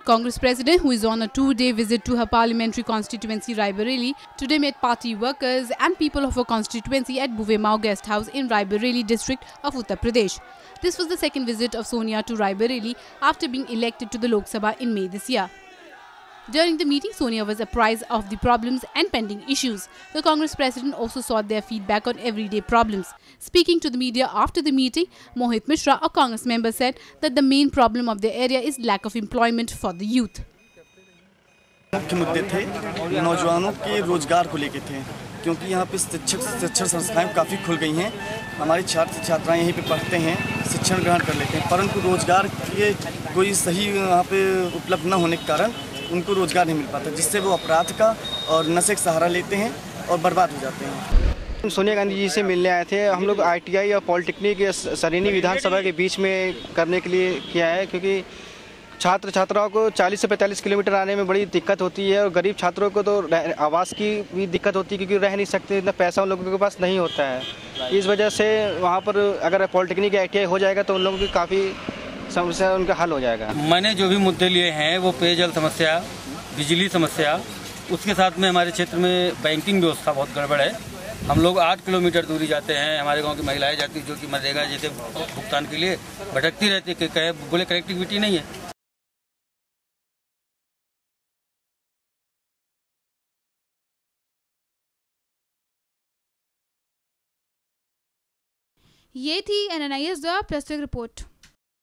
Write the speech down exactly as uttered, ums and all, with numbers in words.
Congress President, who is on a two-day visit to her parliamentary constituency Bareli, today met party workers and people of her constituency at Buvemao Guest House in Bareli district of Uttar Pradesh. This was the second visit of Sonia to Bareli after being elected to the Lok Sabha in May this year. During the meeting, Sonia was apprised of the problems and pending issues. The Congress President also sought their feedback on everyday problems. Speaking to the media after the meeting, Mohit Mishra, a Congress member, said that the main problem of the area is lack of employment for the youth. मुख्य मुद्दे थे नौजवानों के रोजगार को लेकर थे, क्योंकि यहाँ पे शिक्षक शिक्षण संस्थाएं काफ़ी खुल गई हैं। हमारे छात्र छात्राएं यहीं पे पढ़ते हैं, शिक्षण ग्रहण कर लेते हैं, परंतु रोजगार के कोई सही यहाँ पे उपलब्ध न होने के कारण उनको रोजगार नहीं मिल पाता, जिससे वो अपराध का और नशे का सहारा लेते हैं और बर्बाद हो जाते हैं। सोनिया गांधी जी से मिलने आए थे। हम लोग आईटीआई और पॉलिटेक्निक सरीनी विधानसभा के बीच में करने के लिए किया है, क्योंकि छात्र छात्राओं को चालीस से पैंतालीस किलोमीटर आने में बड़ी दिक्कत होती है और गरीब छात्रों को तो आवास की भी दिक्कत होती है, क्योंकि रह नहीं सकते, इतना पैसा उन लोगों के पास नहीं होता है। इस वजह से वहाँ पर अगर पॉलिटेक्निक आईटीआई हो जाएगा तो उन लोगों की काफ़ी समस्या उनका हल हो जाएगा। मैंने जो भी मुद्दे लिए हैं वो पेयजल समस्या, बिजली समस्या, उसके साथ में हमारे क्षेत्र में बैंकिंग व्यवस्था बहुत गड़बड़ है। हम लोग आठ किलोमीटर दूरी जाते हैं, हमारे गांव की महिलाएं जाती जो कि मनरेगा जैसे भुगतान के लिए भटकती रहती है, कहे बोले कनेक्टिविटी नहीं है। ये थी एन एन आई एस द्वारा प्रस्तुत रिपोर्ट।